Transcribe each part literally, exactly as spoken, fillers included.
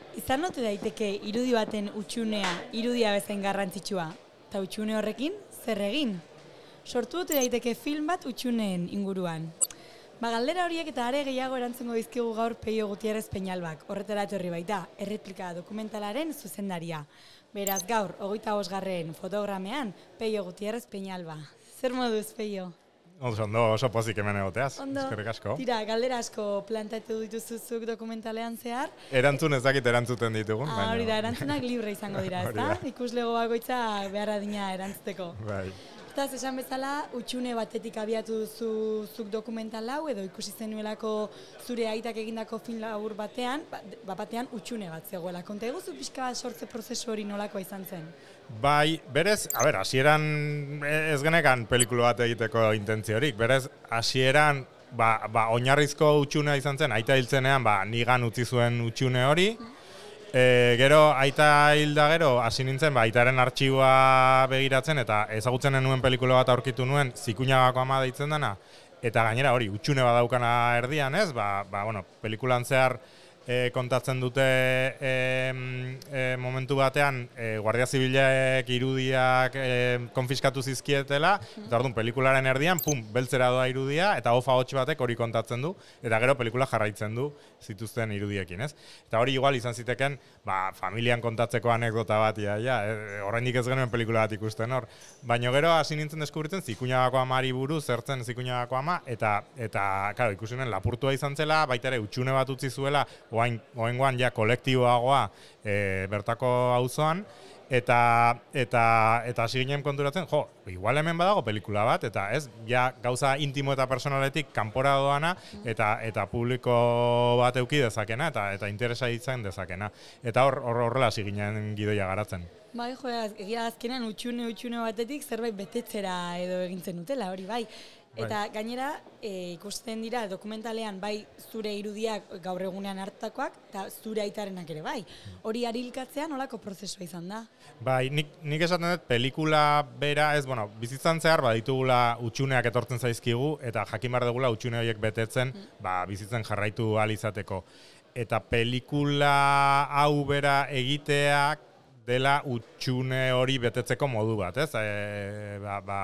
Izan ote daiteke irudi baten utxunea irudia bezain garrantzitsua, eta utxune horrekin zer egin? Sortu ote daiteke film bat utxuneen inguruan. Ba, galdera horiek eta are gehiago erantzungo dizkigu gaur Peio Gutierrez Peñalbak, horretara etorri baita, erreplika dokumentalaren zuzendaria. Beraz gaur, hogeita bosgarren fotogramean, Peio Gutierrez Peñalba. Zer moduz, Peio? Oso ondo, oso pozik hemen egoteaz, eskerrik asko. Tira, galdera asko plantatu dituzuzuk dokumentalean zehar. Erantzun ez dakit erantzuten ditugun. Ah, hori da, erantzunak libre izango dira, ezta? Ikuslego bakoitza behar adina erantzuteko. Bai. Eta esan bezala, utxune batetik abiatu duzu zuk dokumental hau, edo ikusi zenuelako zure aitak egindako film labur batean, ba, batean utxune bat zegoela. Konta eguzu pixka bat sortze prozesu hori nolakoa izan zen? Bai, berez, a ber, hasieran ez genekan pelikula bat egiteko intentziorik, berez, hasieran, ba, ba, oinarrizko utxunea izan zen, aita hiltzenean, ba, nigan utzi zuen utxune hori, E, gero, aita hilda gero, hasi nintzen, ba, aitaren artxiboa begiratzen, eta ezagutzen nuen pelikula bat aurkitu nuen, Zikuñagako ama deitzen dena, eta gainera hori, utxune bat daukana erdian, ez? Ba, ba, bueno, pelikulan zehar e, kontatzen dute e, e, momentu batean, e, Guardia Zibilek irudiak e, konfiskatu zizkietela, eta orduan, pelikularen erdian, pum, beltzera doa irudia, eta hofa hots batek hori kontatzen du, eta gero pelikula jarraitzen du zituzten irudiekin, ez? Eta hori igual izan ziteken, ba, familian kontatzeko anekdota bat, ja, ja, e, oraindik ez genuen pelikula bat ikusten hor. Baina gero hasi nintzen deskubritzen Zikuñagako amari buruz, zertzen Zikuñagako ama, eta, eta, claro, ikusi nuen lapurtua izan zela, baita ere utxune bat utzi zuela, oain, oaingoan ja kolektiboagoa e, bertako auzoan, eta eta eta hasi ginen konturatzen, jo, igual hemen badago pelikula bat, eta ez, ja gauza intimo eta personaletik kanpora doana, eta eta publiko bat eduki dezakena, eta eta interesa izan dezakena. Eta hor horrela hasi ginen gidoia garatzen. Bai, jo, egia azkenan utxune utxune batetik zerbait betetzera edo egintzen dutela, hori bai. Eta gainera, e, ikusten dira dokumentalean bai zure irudiak gaur egunean hartakoak, eta zure aitarenak ere bai. Hori harilkatzea nolako prozesua izan da? Bai, nik, nik esaten dut pelikula bera, ez, bueno, bizitzan zehar baditugula utxuneak etortzen zaizkigu, eta jakin behar dugula utxune horiek betetzen, mm. ba, bizitzen jarraitu ahal izateko. Eta pelikula hau bera egiteak dela utxune hori betetzeko modu bat, ez? E, ba, ba,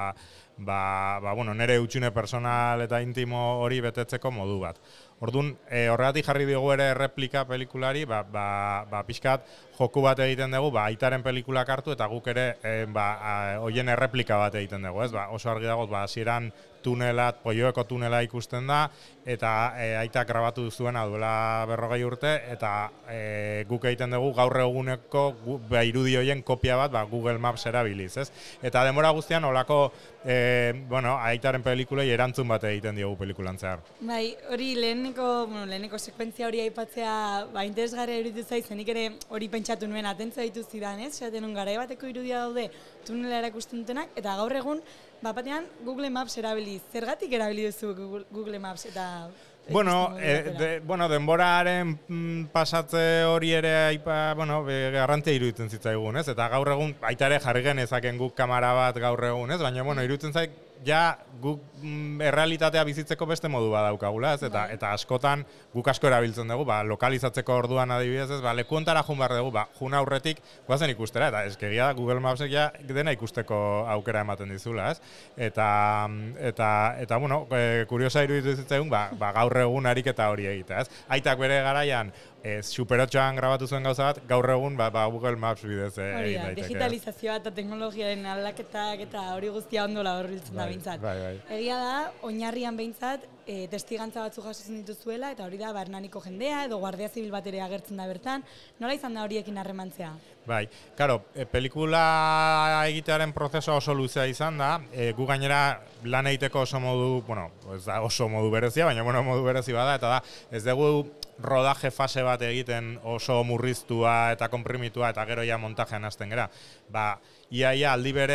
Ba, ba, bueno, nire utxune personal eta intimo hori betetzeko modu bat. Orduan, e, horregatik jarri dugu ere replika pelikulari, ba, ba, ba, pixkat joku bat egiten dugu, ba, aitaren pelikulak hartu, eta guk ere e, ba, hoien erreplika bat egiten dugu, ez? Ba, oso argi dago, ba, hasieran tunela, Polloeko tunela ikusten da, eta e, aitak grabatu zuena duela berrogei urte, eta e, guk egiten dugu gaur eguneko ba, irudi horien kopia bat ba, Google Maps erabiliz, ez? Eta denbora guztian olako e, bueno, aitaren pelikulei erantzun bat egiten diogu pelikulan zehar. Bai, hori leheneko, bueno, leheneko sekuentzia hori aipatzea ba, interesgarria iruditu zait, zenik ere hori pentsatu nuen atentzia ditu zidan, ez? Zaten un garai bateko irudia daude tunela erakusten dutenak, eta gaur egun bapatean Google Maps erabiliz. Zergatik erabili duzu Google Maps eta... Bueno, e, de, bueno, denboraren mm, pasatze hori ere aipa, bueno, garrantzia iruditzen zitzaigun, ez? Eta gaur egun, baita ere jarri genezaken guk kamera bat gaur egun, ez? Baina, bueno, iruditzen zaik, ja guk mm, errealitatea bizitzeko beste modu badaukagula, ez? Eta, eta askotan guk asko erabiltzen dugu, ba, lokalizatzeko orduan adibidez, ez? Ba, leku ontara jun behar dugu, ba, jun aurretik guazen ikustera, eta eskegia Google Mapsek ja dena ikusteko aukera ematen dizula, ez? Eta, eta, eta bueno, e, kuriosa iruditzen zitzaigun, ba, ba, gaur egun ariketa hori egitea, ez? Aitak bere garaian, e, Super otxoan grabatu zuen gauza bat, gaur egun ba, ba, Google Maps bidez egin daiteke. Digitalizazioa eta teknologiaren aldaketak eta hori guztia ondola horbiltzen da behintzat. Bai, bai. Egia da, oinarrian behintzat, e, testigantza batzu jasotzen dituzuela, eta hori da, Hernaniko jendea edo Guardia Zibil bat ere agertzen da bertan. Nola izan da horiekin harremantzea? Bai, karo, e, pelikula egitearen prozesua oso luzea izan da, e, gu gainera lan egiteko oso modu, bueno, ez da oso modu berezia, baina bueno, modu berezi bada, eta da, ez dugu rodaje fase bat egiten oso murriztua eta konprimitua eta gero ja montajean hasten gera. Ba, iaia aldi berean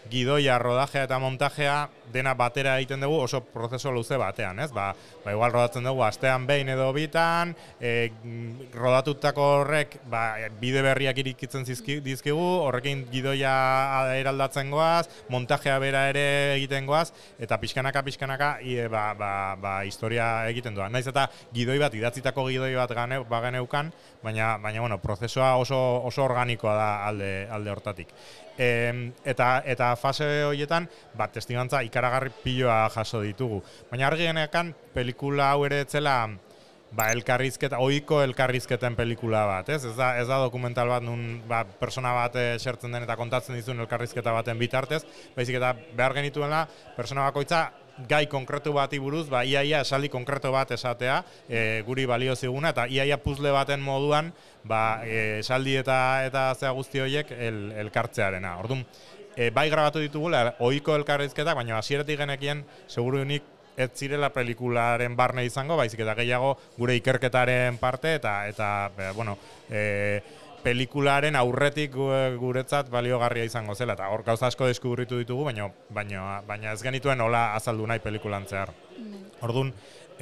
gidoia, rodajea eta montajea dena batera egiten dugu oso prozesu luze batean, ez? Ba, ba igual rodatzen dugu astean behin edo bitan, e, rodatutako horrek ba, bide berriak irikitzen zizki, dizkigu, horrekin gidoia eraldatzen goaz, montajea bera ere egiten goaz, eta pixkanaka, pixkanaka, ie, ba, ba, ba, historia egiten doa. Naiz eta gidoi bat, idatzitako gidoi bat gane, bageneukan, baina, baina bueno, prozesua oso, oso organikoa da alde, alde hortatik. E, eta, eta fase horietan, ba, testigantza ikaragarri piloa jaso ditugu. Baina argi genekan, pelikula hau ere etzela, ba, elkarrizketa, ohiko elkarrizketen pelikula bat, ez? Ez da, ez da dokumental bat, nun ba, persona bat esertzen den eta kontatzen dizun elkarrizketa baten bitartez, baizik eta behar genituela, persona bakoitza gai konkretu bati buruz, ba, iaia esaldi konkretu bat esatea, e, guri balio ziguna, eta iaia puzzle baten moduan, ba, e, esaldi eta eta zea guzti horiek el, elkartzearena. Orduan, e, bai grabatu ditugula, ohiko elkarrizketak, baina hasieratik genekien, seguru unik, ez zirela pelikularen barne izango, baizik eta gehiago gure ikerketaren parte, eta, eta be, bueno, e, pelikularen aurretik guretzat baliogarria izango zela, eta hor gauza asko deskubritu ditugu, baina, baina, baina ez genituen hola azaldu nahi pelikulan zehar. Orduan,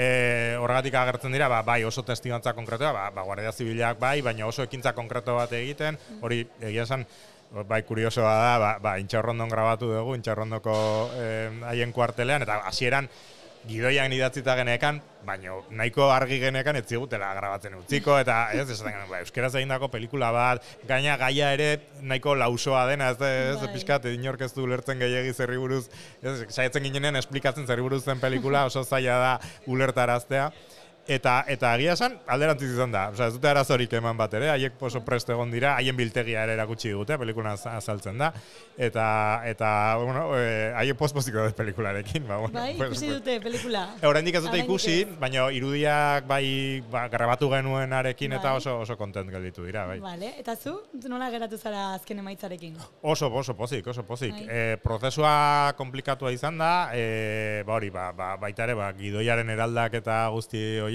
e, horregatik agertzen dira, ba, bai oso testigantza konkretoa, ba, ba, Guardia Zibilak bai, baina oso ekintza konkreto bat egiten, hori egia esan, bai, kuriosoa da, ba, ba, Intxaurrondon grabatu dugu, Intxaurrondoko haien kuartelean, eta hasieran gidoian idatzita genekan, baina nahiko argi genekan ez zigutela grabatzen utziko, eta ez, esaten genuen, ba, euskeraz egindako pelikula bat, gaina gaia ere nahiko lausoa dena, ez, ez, ez pixkat, inork ez du ulertzen gehiagi zerri buruz, ez, saiatzen ginenen esplikatzen zerri buruz zen pelikula, oso zaila da ulertaraztea. Eta, eta egia esan, alderantziz izan da. Osa, ez dute arazorik eman bat ere, haiek oso prest egon dira, haien biltegia ere erakutsi digute, pelikula azaltzen da. Eta, eta bueno, e, haiek pospoziko dut pelikularekin. Ba, bueno, bai, pues, ikusi dute pelikula. Oraindik ez dute ikusi, baina irudiak bai ba, grabatu genuenarekin eta bai. oso oso kontent gelditu dira. Bai. Vale. Eta zu, nola geratu zara azken emaitzarekin? Oso, oso pozik, oso pozik. Bai. E, prozesua komplikatua izan da, e, ba hori, ba, ba, baita ere, ba, gidoiaren eraldak eta guzti horiek,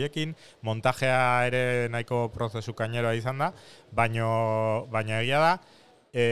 montajea ere nahiko prozesu kaineroa izan da, baino, baina egia da, e,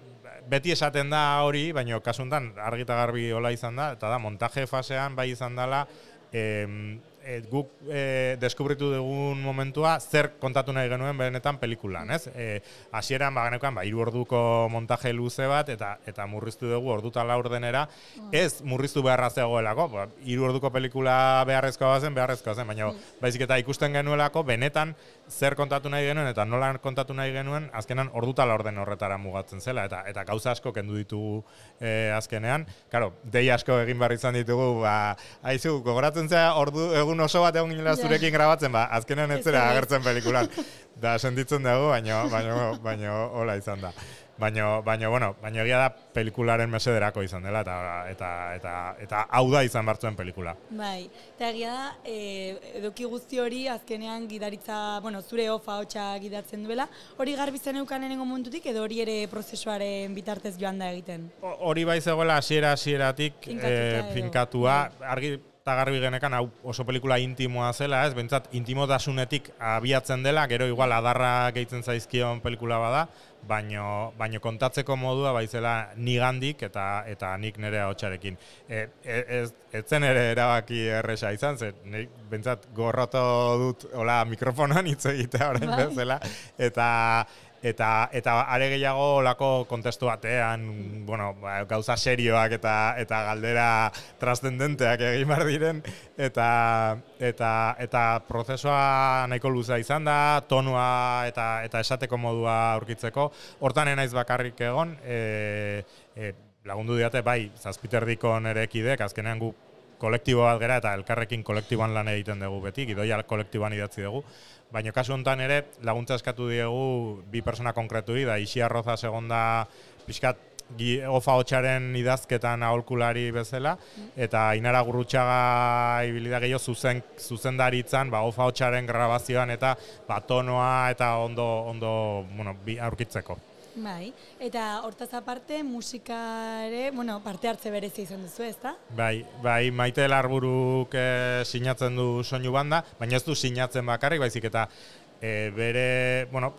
beti esaten da hori, baina kasuntan argi eta garbi hola izan da, eta da, montaje fasean bai izan dela, e, e, guk e, deskubritu dugun momentua zer kontatu nahi genuen benetan pelikulan, ez? E, hasieran ba geneukan ba hiru orduko montaje luze bat eta eta murriztu dugu orduta laurdenera, ez murriztu beharra zegoelako, ba hiru orduko pelikula beharrezkoa zen, beharrezkoa zen, baina baizik eta ikusten genuelako benetan zer kontatu nahi genuen eta nola kontatu nahi genuen, azkenan orduta laurden horretara mugatzen zela eta eta gauza asko kendu ditugu e, azkenean. Claro, dei asko egin behar izan ditugu, ba aizu gogoratzen zea ordu egun oso bat egon ginela zurekin grabatzen, ba, azkenean ez zera agertzen pelikulan. Da, sentitzen dugu, baina, baina, baina, hola izan da. Baina, baina, bueno, baina egia da pelikularen mesederako izan dela, eta, eta, eta, eta hau da izan bartzuen pelikula. Bai, eta egia da, e, eduki guzti hori azkenean gidaritza, bueno, zure ofa hotxa gidatzen duela, hori garbi zen eukan lehenengo momentutik, edo hori ere prozesuaren bitartez joan da egiten? Hori bai zegoela hasiera hasieratik e, finkatua, argi eta garbi genekan hau oso pelikula intimoa zela, ez, bentsat intimotasunetik abiatzen dela, gero igual adarra gehitzen zaizkion pelikula bada, baino, baino kontatzeko modua baizela nigandik eta eta nik nire ahotsarekin. E, ez, ez zen ere erabaki erresa izan, zen, nik bentsat gorroto dut hola mikrofonoan hitz egitea orain bai. bezala, eta Eta, eta are gehiago olako kontestu batean, bueno, gauza serioak eta, eta galdera trascendenteak egin behar diren, eta, eta, eta prozesua nahiko luza izan da, tonua eta, eta esateko modua aurkitzeko. Hortan enaiz bakarrik egon, e, e, lagundu diate, bai, zazpiterdiko nere kidek, azkenean gu kolektibo bat gera eta elkarrekin kolektiboan lan egiten dugu beti, gidoia kolektiboan idatzi dugu. Baina kasu honetan ere laguntza eskatu diegu bi persona konkreturi, da Ixi Arroza segonda pixkat ofa hotxaren idazketan aholkulari bezala, eta Ainara Gurrutxaga ibilida gehiago zuzen, zuzendaritzan ba, ofa hotxaren grabazioan eta ba, tonoa eta ondo, ondo bueno, bi, aurkitzeko. Bai, eta hortaz aparte musika ere, bueno, parte hartze berezi izan duzu, ezta? Bai, bai, Maite Larburuk e, sinatzen du soinu banda, baina ez du sinatzen bakarrik, baizik eta e, bere, bueno,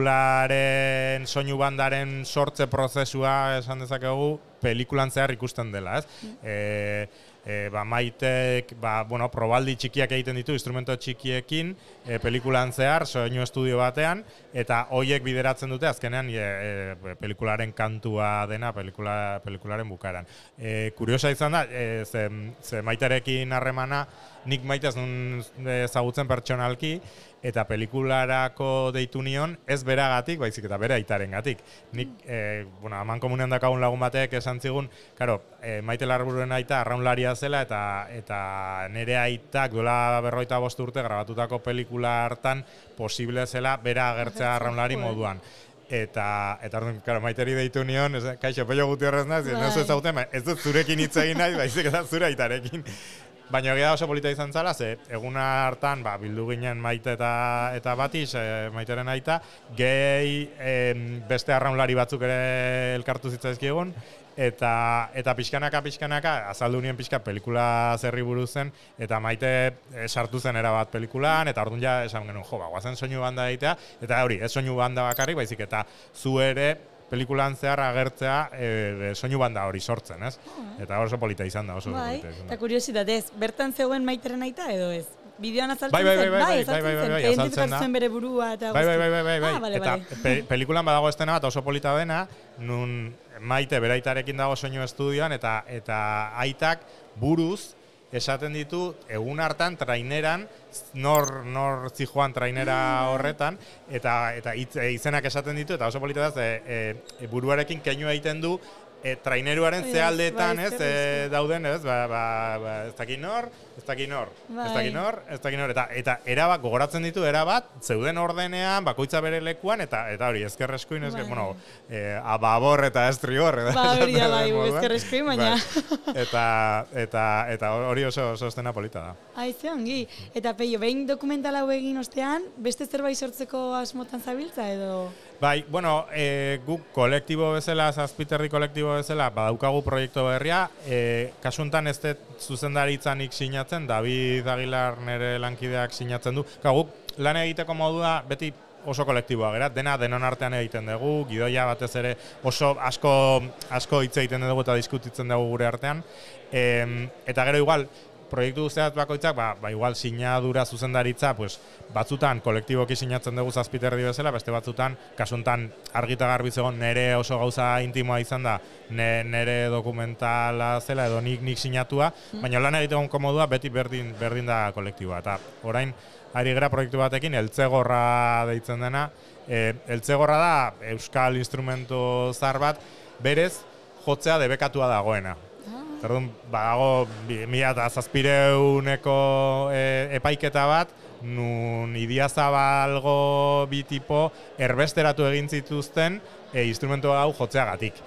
pelikularen soinu bandaren sortze prozesua esan dezakegu, pelikulan zehar ikusten dela, ez? E, e, ba, Maitek, ba, bueno, probaldi txikiak egiten ditu, instrumento txikiekin, e, pelikulan zehar, soinu estudio batean, eta hoiek bideratzen dute azkenean e, e, pelikularen kantua dena, pelikula, pelikularen bukaran. E, kuriosa izan da, e, ze, ze Maiterekin harremana, nik Maite ez nun ezagutzen pertsonalki, eta pelikularako deitu nion, ez beragatik, baizik eta bere aitarengatik. Nik, e, bueno, aman komunean dakagun lagun batek esan zigun, karo, e, Maite Larburuen aita arraunlaria zela, eta eta nire aitak duela berroita bost urte grabatutako pelikula hartan posible zela bera agertzea arraunlari moduan. Eta, eta claro, Maiteri deitu nion, ez, kaixo, Pello Gutierrez naz, ez ez zauten, ez dut zurekin hitz egin nahi, baizik eta zure aitarekin. Baina egia oso polita izan zala, ze eguna hartan ba, bildu ginen Maite eta, eta Batiz, e, Maiteren aita, gehi e, beste arraunlari batzuk ere elkartu zitzaizkiegun, eta eta pixkanaka, pixkanaka, azaldu nien pixka pelikula zerri buruz zen, eta Maite e, sartu zen erabat pelikulan, eta orduan ja esan genuen, jo, ba, guazen soinu banda egitea, eta hori, ez soinu banda bakarrik, baizik, eta zu ere, pelikulan zehar agertzea e, soinu banda hori sortzen, ez? Eta oso polita izan da, oso bai, polita izan da. Eta kuriositatez, bertan zegoen Maiteren aita edo ez? Bideoan azaltzen bai, bai, bai, zen? bai, bai, azaltzen bai, bai, zen. bai, azaltzen da. Zuen bere burua eta bai, bai, bai, bai, bai, bai. Ah, vale, eta vale. pe, pelikulan badago estena bat oso polita dena, nun Maite beraitarekin dago soinu estudioan, eta eta aitak buruz esaten ditu egun hartan traineran nor nor zijoan trainera horretan eta eta hitz, izenak esaten ditu eta oso polita da e, e, buruarekin keinu egiten du e, traineruaren Oiaz, zealdetan bai, ez e, dauden ez ba, ba, ba, ez dakit nor, ez dakit nor, bai. ez dakit nor, ez dakit nor eta eta erabat gogoratzen ditu erabat zeuden ordenean bakoitza bere lekuan eta eta hori ezker eskuin ez bai. bueno e, ababor eta estribor ba hori da bai ezker eskuin baina bai. eta eta eta hori oso oso estena polita da. Aize ongi. Eta Peio, behin dokumental hau egin ostean, beste zerbait sortzeko asmotan zabiltza edo? Bai, bueno, e, guk kolektibo bezala, Zazpiterri kolektibo bezala, badaukagu proiektu berria, e, kasuntan ez dut zuzendaritzanik sinatzen, David Aguilar nire lankideak sinatzen du. Ka, guk lan egiteko modua beti oso kolektiboa gera, dena denon artean egiten dugu, gidoia batez ere oso asko asko hitz egiten dugu eta diskutitzen dugu gure artean. E, eta gero igual, proiektu guztiak bakoitzak, ba, ba igual sinadura zuzendaritza, pues, batzutan kolektiboki sinatzen dugu Zazpiterri bezala, beste batzutan, kasuntan argita garbi zegoen nere oso gauza intimoa izan da, ne, nere dokumentala zela edo nik nik sinatua, baina lan egiteko komodua beti berdin, berdin da kolektiboa. Eta orain, ari gara proiektu batekin, Eltzegorra deitzen dena, e, Eltzegorra da euskal instrumento zar bat, berez jotzea debekatua dagoena. Orduan, badago mila eta zazpireuneko e, epaiketa bat, nun Idiazabalgo bi tipo erbesteratu egin zituzten e, instrumento hau jotzeagatik.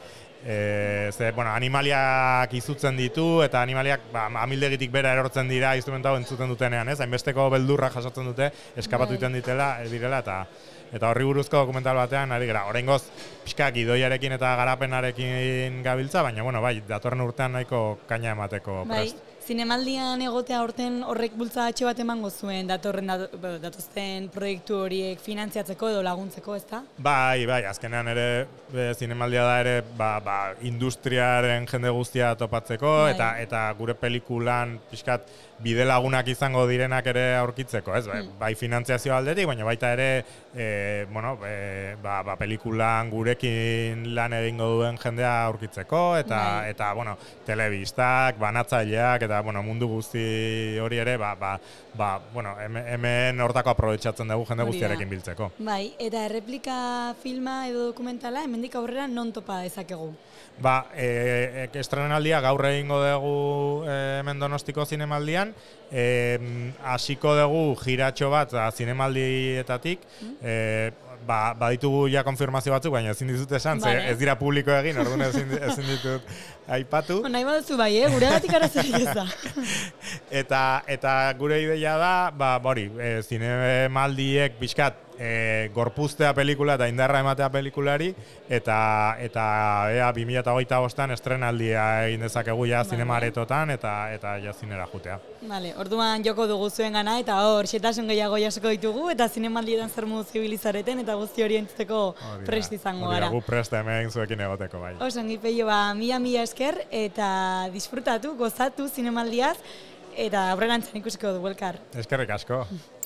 E, ze, bueno, animaliak izutzen ditu eta animaliak ba, amildegitik bera erortzen dira instrumento hau entzuten dutenean, ez? Hainbesteko beldurra jasotzen dute, eskapatu egiten ditela, direla eta eta horri buruzko dokumental batean ari gara. Oraingoz pixka gidoiarekin eta garapenarekin gabiltza, baina bueno, bai, datorren urtean nahiko kaina emateko prest. Bai. Zinemaldian egotea horten horrek bultzatxe bat emango zuen datorren datozten proiektu horiek finantziatzeko edo laguntzeko, ezta? Bai, bai, azkenean ere e, zinemaldia da ere ba, ba, industriaren jende guztia topatzeko bai. eta eta gure pelikulan pixkat bide lagunak izango direnak ere aurkitzeko, ez? Bai, hmm. bai finantziazio aldetik, baina baita ere e, bueno, e, ba, ba, pelikulan gurekin lan egingo duen jendea aurkitzeko eta bai. eta bueno, telebistak, banatzaileak eta bueno, mundu guzti hori ere ba, ba, ba, bueno, hemen hortako aprobetxatzen dugu jende guztiarekin biltzeko. Bai, eta erreplika filma edo dokumentala hemendik aurrera non topa dezakegu? Ba, e, e, estrenaldia gaur egingo dugu e, hemen Donostiko zinemaldian, hasiko e, dugu giratxo bat zinemaldietatik, mm? e, ba, baditugu ja konfirmazio batzuk, baina ezin dizut esan, vale. Ze ez dira publiko egin, orduan ezin, ezin ditut aipatu. Nahi baduzu bai, eh? Gure gatik arazorik ez da. eta, eta gure ideia da, ba, hori, e, zinemaldiek pixkat e, gorpuztea pelikula eta indarra ematea pelikulari, eta eta ea bi mila hogeita bostan estrenaldia egin dezakegu ja zinemaretotan eta eta ja zinera jutea. Vale, orduan joko dugu zuen gana, eta hor, xetasun gehiago jasoko ditugu, eta zinemaldietan zer modu zibilizareten, eta guzti hori entzuteko prest izango gara. Gu prest hemen zuekin egoteko bai. Osongi, Peio, ba, mila mila esker, eta disfrutatu, gozatu zinemaldiaz, eta aurrerantzan ikusiko dugu elkar. Eskerrik asko.